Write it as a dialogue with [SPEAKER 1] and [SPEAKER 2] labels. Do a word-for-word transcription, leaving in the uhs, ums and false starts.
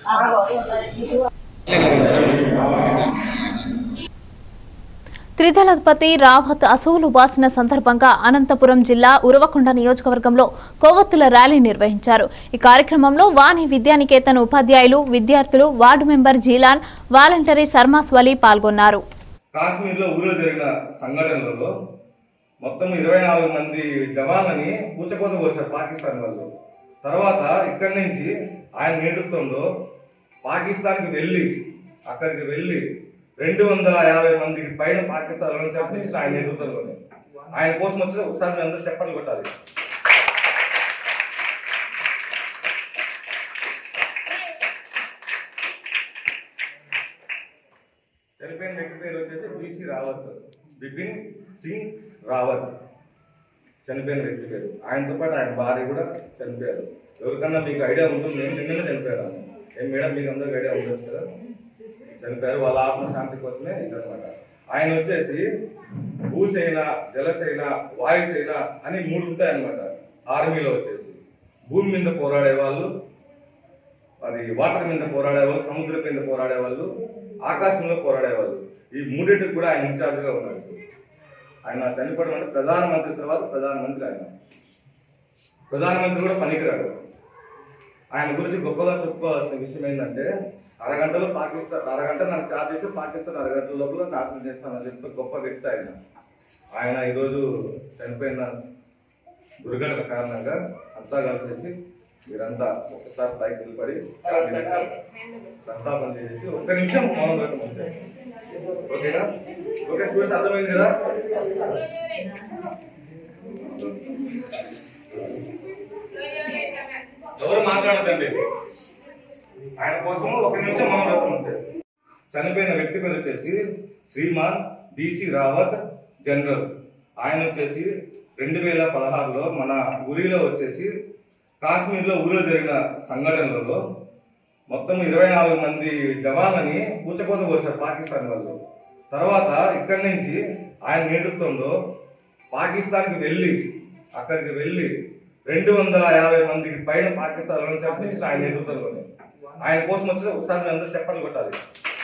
[SPEAKER 1] త్రిదళపతి రావత్ అసూలు బాసిన సందర్భంగా అనంతపురం జిల్లా ఉరవకొండ నియోజకవర్గంలో కొవ్వొత్తుల ర్యాలీ నిర్వహించారు। ఈ కార్యక్రమంలో వాణి విద్యానికేతన్ ఉపాధ్యాయులు, విద్యార్థులు, ward member Jeelan, volunteer Sarmas Vali పాల్గొన్నారు।
[SPEAKER 2] కాశ్మీర్లో ఊరిలో జరిగిన సంఘటనలలో మొత్తం ఇరవై నాలుగు మంది జవాన్లని కూచకోత కోసారు పాకిస్తాన్ వాళ్ళు। తర్వాత ఇక్కడి నుంచి ఆయన నేతృత్వంలో పాకిస్తాన్కి వెళ్ళి అక్కడికి వెళ్ళి రెండు వందల యాభై మందికి పైన పాకిస్తాన్ చంపించిన ఆయన నేతృత్వంలోనే। ఆయన కోసం వచ్చి ఒకసారి అందరూ చెప్పండి కొట్టాలి। చనిపోయిన వ్యక్తి పేరు వచ్చేసి బీసీ రావత్, బిపిన్ సింగ్ రావత్ చనిపోయిన వ్యక్తి పేరు। ఆయనతో పాటు ఆయన భార్య కూడా చనిపోయారు। ఎవరికన్నా మీకు ఐడియా ఉంటుంది, నేను నిన్ననే చనిపోయాను ఏం మేడం, మీకు అందరికి ఐడియా ఉండొచ్చు కదా, చనిపోయారు। వాళ్ళ ఆత్మశాంతి కోసమే ఇదనమాట। ఆయన వచ్చేసి భూసేన, జలసేన, వాయుసేన అని మూడు ఉంటాయన్నమాట ఆర్మీలో వచ్చేసి। భూమి మీద పోరాడే వాళ్ళు, అది వాటర్ మీద పోరాడే వాళ్ళు, సముద్రం మీద పోరాడే వాళ్ళు, ఆకాశంలో పోరాడే వాళ్ళు, ఈ మూడింటికి కూడా ఆయన ఇన్ఛార్జ్గా ఉన్నారు। ఆయన చనిపోవడం అంటే ప్రధానమంత్రి తర్వాత ప్రధానమంత్రి ఆయన, ప్రధానమంత్రి కూడా పనికిరాడు। ఆయన గురించి గొప్పగా చెప్పుకోవాల్సిన విషయం ఏంటంటే అరగంటలో పాకిస్తాన్ అరగంట నాకు చార్జ్ చేసి పాకిస్తాన్ అరగంట లోపల నాశనం చేస్తానని చెప్పి గొప్ప వ్యక్తి ఆయన। ఆయన ఈరోజు చనిపోయిన దుర్ఘటన కారణంగా అంతా కలిసేసి మీరంతా ఒకసారి పైకి నిలబడి సంతాపం చేసి ఒక్క నిమిషం మౌనం వ్రతం ఉంటాయి, ఓకేనా? ఓకే స్టూడెంట్స్, అర్థమైంది కదా? ఎవరు మాట్లాడదండి, ఆయన కోసం ఒక నిమిషం మౌనం వ్రతం ఉంటాయి। చనిపోయిన వ్యక్తి పేరు వచ్చేసి శ్రీమాన్ బీసీ రావత్ జనరల్। ఆయన వచ్చేసి రెండు వేల పదహారులో మన ఊరిలో వచ్చేసి కాశ్మీర్లో ఊరిలో జరిగిన సంఘటనలలో మొత్తం ఇరవై నాలుగు మంది జవాన్లని కూచకోత కోసారు పాకిస్తాన్ వాళ్ళు। తర్వాత ఇక్కడి నుంచి ఆయన నేతృత్వంలో పాకిస్తాన్కి వెళ్ళి అక్కడికి వెళ్ళి రెండు వందల యాభై మందికి పైన పాకిస్తాన్ చంపించిన ఆయన నేతృత్వంలోనే। ఆయన కోసం వచ్చి ఒకసారి అందరూ చెప్పండి కొట్టాలి।